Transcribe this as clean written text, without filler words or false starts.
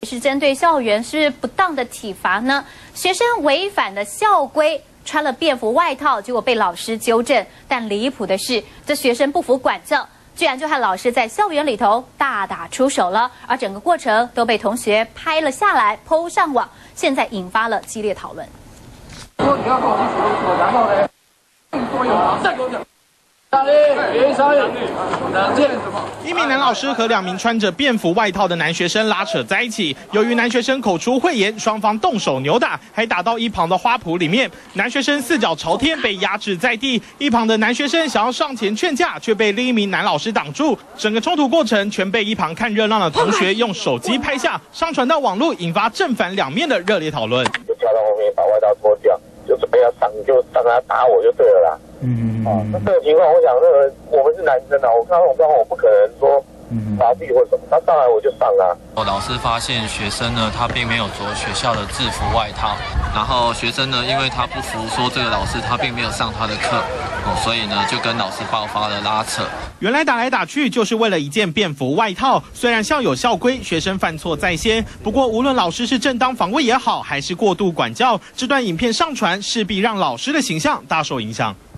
是针对校园是不当的体罚呢？学生违反了校规，穿了便服外套，结果被老师纠正。但离谱的是，这学生不服管教，居然就和老师在校园里头大打出手了，而整个过程都被同学拍了下来，PO 上网，现在引发了激烈讨论。 说你要跟我一起入座，然后呢，作用再给我讲。 一名男老师和2名穿着便服外套的男学生拉扯在一起，由于男学生口出秽言，双方动手扭打，还打到一旁的花圃里面。男学生4脚朝天被压制在地，一旁的男学生想要上前劝架，却被另一名男老师挡住。整个冲突过程全被一旁看热闹的同学用手机拍下，上传到网络，引发正反两面的热烈讨论。 就跳到后面把外套脱掉，就准备要上，就上他打我就对了啦。那这个情况，我想我们是男生啊，我看到这种状况，我不可能说逃避或什么，他上来我就上啦。 老师发现学生呢，他并没有着学校的制服外套，然后学生呢，因为他不服说这个老师他并没有上他的课，所以呢就跟老师爆发了拉扯。 原来打来打去就是为了一件便服外套，虽然校有校规，学生犯错在先，不过无论老师是正当防卫也好，还是过度管教，这段影片上传势必让老师的形象大受影响。